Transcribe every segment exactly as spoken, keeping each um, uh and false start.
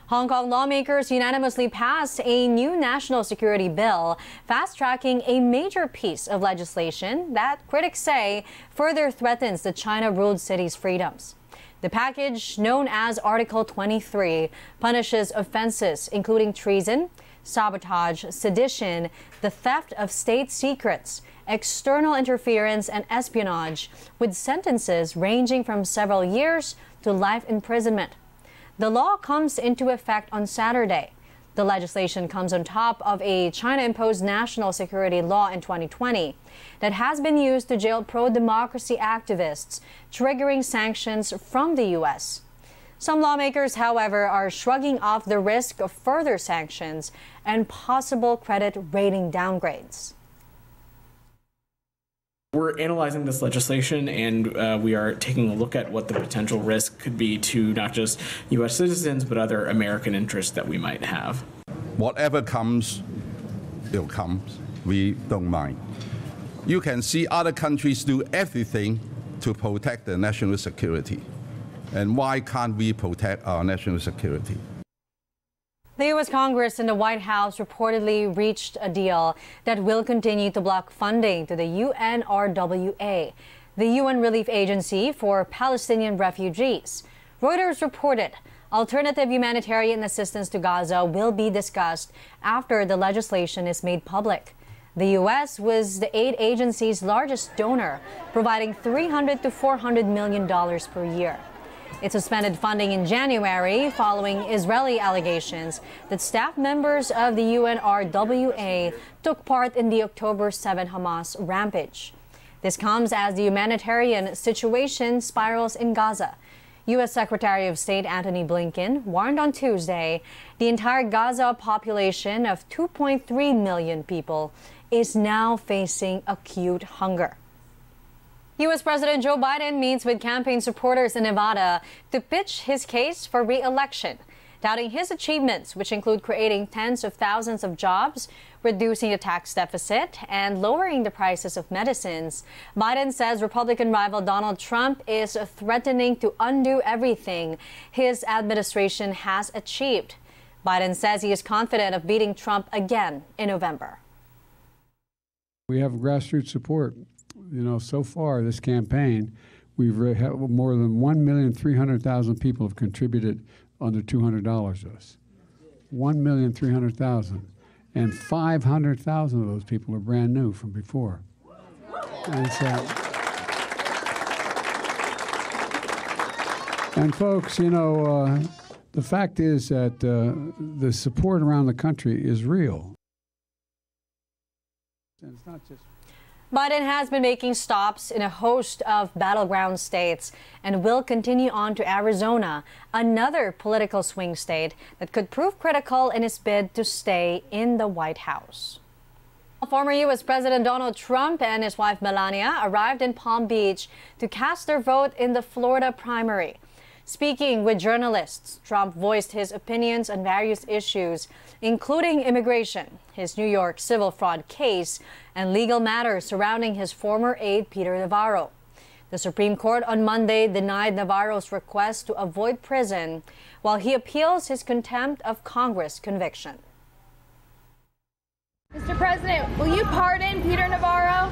Hong Kong lawmakers unanimously passed a new national security bill, fast-tracking a major piece of legislation that critics say further threatens the China-ruled city's freedoms. The package, known as Article twenty-three, punishes offenses including treason, sabotage, sedition, the theft of state secrets, external interference, and espionage, with sentences ranging from several years to life imprisonment. The law comes into effect on Saturday. The legislation comes on top of a China-imposed national security law in twenty twenty that has been used to jail pro-democracy activists, triggering sanctions from the U S. Some lawmakers, however, are shrugging off the risk of further sanctions and possible credit rating downgrades. We're analyzing this legislation, and uh, we are taking a look at what the potential risk could be to not just U S citizens, but other American interests that we might have. Whatever comes, it'll come. We don't mind. You can see other countries do everything to protect their national security. And why can't we protect our national security? The U S Congress and the White House reportedly reached a deal that will continue to block funding to the U N R W A, the U N relief agency for Palestinian refugees. Reuters reported alternative humanitarian assistance to Gaza will be discussed after the legislation is made public. The U S was the aid agency's largest donor, providing three hundred to four hundred million dollars per year. It suspended funding in January following Israeli allegations that staff members of the U N R W A took part in the October seventh Hamas rampage. This comes as the humanitarian situation spirals in Gaza. U S Secretary of State Antony Blinken warned on Tuesday the entire Gaza population of two point three million people is now facing acute hunger. U S President Joe Biden meets with campaign supporters in Nevada to pitch his case for re-election, touting his achievements, which include creating tens of thousands of jobs, reducing the tax deficit, and lowering the prices of medicines. Biden says Republican rival Donald Trump is threatening to undo everything his administration has achieved. Biden says he is confident of beating Trump again in November. We have grassroots support. You know, so far this campaign, we've had more than one million three hundred thousand people have contributed under two hundred dollars to us. one million three hundred thousand. And five hundred thousand of those people are brand new from before. And, so, and folks, you know, uh, the fact is that uh, the support around the country is real. And it's not just Biden has been making stops in a host of battleground states and will continue on to Arizona, another political swing state that could prove critical in his bid to stay in the White House. Former U S President Donald Trump and his wife Melania arrived in Palm Beach to cast their vote in the Florida primary. Speaking with journalists, Trump voiced his opinions on various issues, including immigration, his New York civil fraud case, and legal matters surrounding his former aide, Peter Navarro. The Supreme Court on Monday denied Navarro's request to avoid prison while he appeals his contempt of Congress conviction. Mister President, will you pardon Peter Navarro?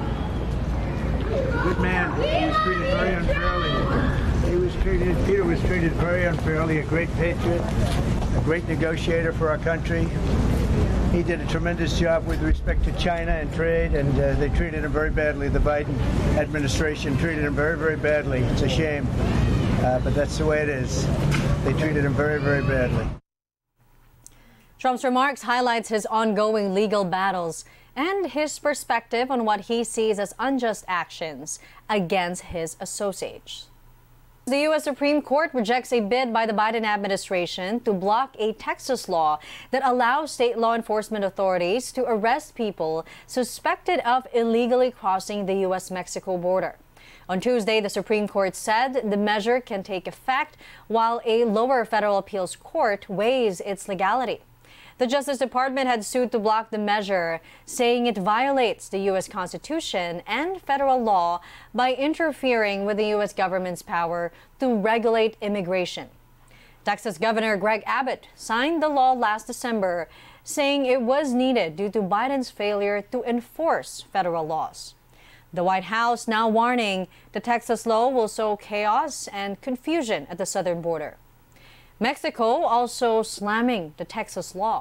Good man. He was treated very unfairly. He was treated, Peter was treated very unfairly, a great patriot, a great negotiator for our country. He did a tremendous job with respect to China and trade, and uh, they treated him very badly. The Biden administration treated him very, very badly. It's a shame, uh, but that's the way it is. They treated him very, very badly. Trump's remarks highlights his ongoing legal battles and his perspective on what he sees as unjust actions against his associates. The U S Supreme Court rejects a bid by the Biden administration to block a Texas law that allows state law enforcement authorities to arrest people suspected of illegally crossing the U S Mexico border. On Tuesday, the Supreme Court said the measure can take effect while a lower federal appeals court weighs its legality. The Justice Department had sued to block the measure, saying it violates the U S Constitution and federal law by interfering with the U S government's power to regulate immigration. Texas Governor Greg Abbott signed the law last December, saying it was needed due to Biden's failure to enforce federal laws. The White House now warning the Texas law will sow chaos and confusion at the southern border. Mexico also slamming the Texas law.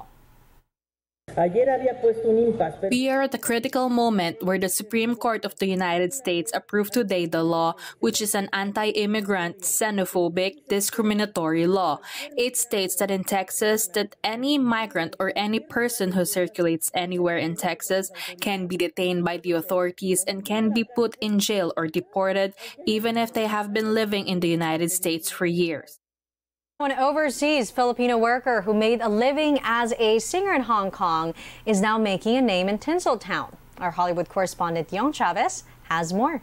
We are at a critical moment where the Supreme Court of the United States approved today the law, which is an anti-immigrant, xenophobic, discriminatory law. It states that in Texas, that any migrant or any person who circulates anywhere in Texas can be detained by the authorities and can be put in jail or deported, even if they have been living in the United States for years. An overseas Filipino worker who made a living as a singer in Hong Kong is now making a name in Tinseltown. Our Hollywood correspondent Yong Chavez has more.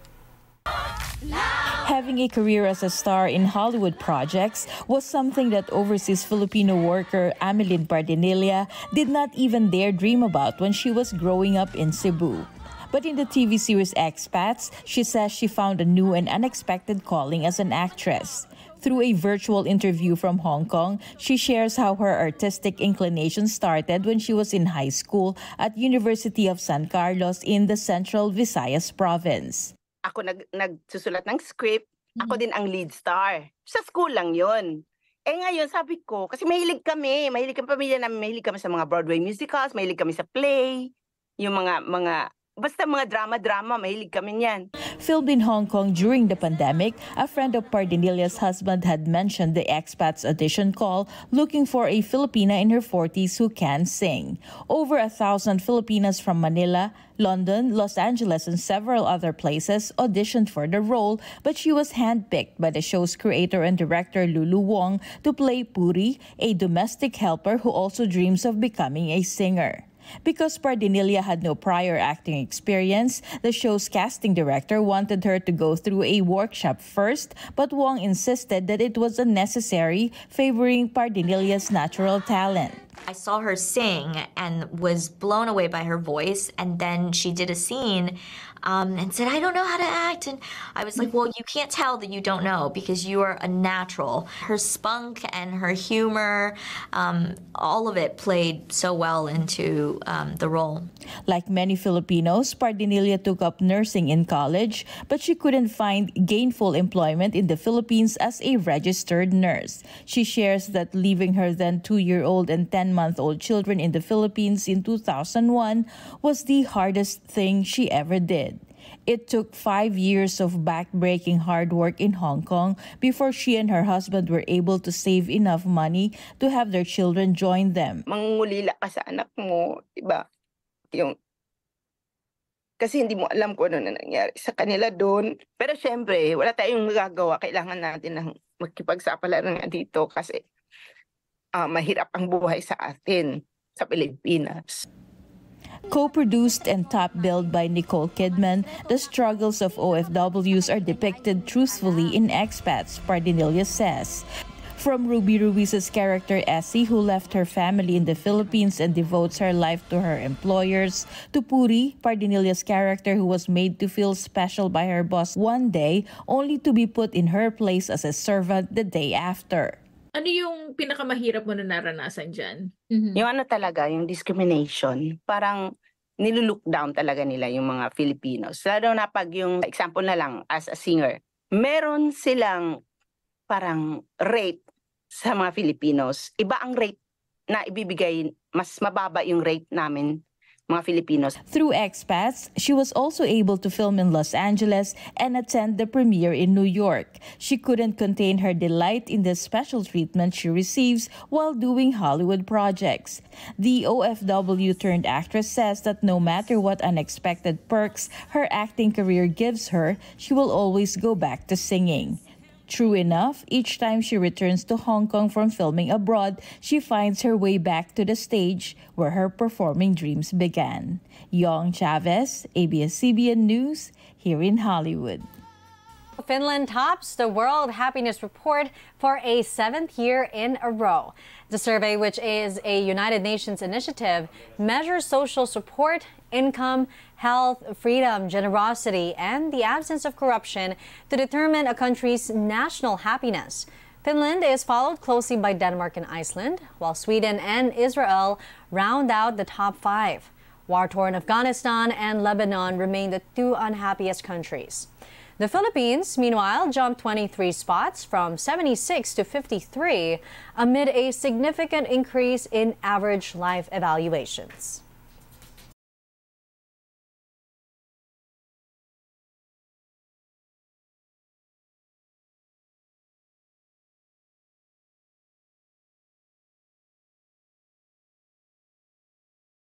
Having a career as a star in Hollywood projects was something that overseas Filipino worker Amelyn Pardinilla did not even dare dream about when she was growing up in Cebu. But in the T V series Expats, she says she found a new and unexpected calling as an actress. Through a virtual interview from Hong Kong, she shares how her artistic inclination started when she was in high school at University of San Carlos in the Central Visayas province. Ako nag nagsusulat ng script, ako din ang lead star. Sa school lang yun. Eh ngayon sabi ko, kasi mahilig kami, mahilig kami pamilya namin, mahilig kami sa mga Broadway musicals, mahilig kami sa play, yung mga mga basta mga drama-drama, mahilig kami niyan. Filmed in Hong Kong during the pandemic, a friend of Pardinilla's husband had mentioned the Expats audition call looking for a Filipina in her forties who can sing. Over a thousand Filipinas from Manila, London, Los Angeles, and several other places auditioned for the role, but she was handpicked by the show's creator and director Lulu Wong to play Puri, a domestic helper who also dreams of becoming a singer. Because Pardinilla had no prior acting experience, the show's casting director wanted her to go through a workshop first, but Wong insisted that it was unnecessary, favoring Pardinilla's natural talent. I saw her sing and was blown away by her voice, and then she did a scene um, and said, I don't know how to act. And I was like, well, you can't tell that you don't know because you are a natural. Her spunk and her humor, um, all of it played so well into um, the role. Like many Filipinos, Pardinilla took up nursing in college, but she couldn't find gainful employment in the Philippines as a registered nurse. She shares that leaving her then two-year-old and ten-month-old children in the Philippines in two thousand one was the hardest thing she ever did. It took five years of back-breaking hard work in Hong Kong before she and her husband were able to save enough money to have their children join them. Mangungulila ka sa anak mo, diba? Yung, kasi hindi mo alam kung ano na nangyari sa kanila doon. Pero syempre, wala tayong magagawa. Kailangan natin ng magkipagsapalaran nga dito kasi uh, mahirap ang buhay sa atin sa Pilipinas. Co-produced and top-billed by Nicole Kidman, the struggles of O F Ws are depicted truthfully in Expats, Pardinilla says. From Ruby Ruiz's character Essie, who left her family in the Philippines and devotes her life to her employers, to Puri, Pardinilla's character who was made to feel special by her boss one day, only to be put in her place as a servant the day after. Ano yung pinakamahirap mo na naranasan dyan? Mm-hmm. Yung ano talaga, yung discrimination. Parang nilulook down talaga nila yung mga Filipinos. Lalo na pag yung example na lang as a singer, meron silang parang rate sa mga Filipinos. Iba ang rate na ibibigay, mas mababa yung rate namin mga Filipinos. Through Expats, she was also able to film in Los Angeles and attend the premiere in New York. She couldn't contain her delight in the special treatment she receives while doing Hollywood projects. The O F W-turned-actress says that no matter what unexpected perks her acting career gives her, she will always go back to singing. True enough, each time she returns to Hong Kong from filming abroad, she finds her way back to the stage where her performing dreams began. Yong Chavez, A B S C B N News, here in Hollywood. Finland tops the World Happiness Report for a seventh year in a row. The survey, which is a United Nations initiative, measures social support, income, health, freedom, generosity, and the absence of corruption to determine a country's national happiness. Finland is followed closely by Denmark and Iceland, while Sweden and Israel round out the top five. War-torn Afghanistan and Lebanon remain the two unhappiest countries. The Philippines, meanwhile, jumped twenty-three spots from seventy-six to fifty-three amid a significant increase in average life evaluations.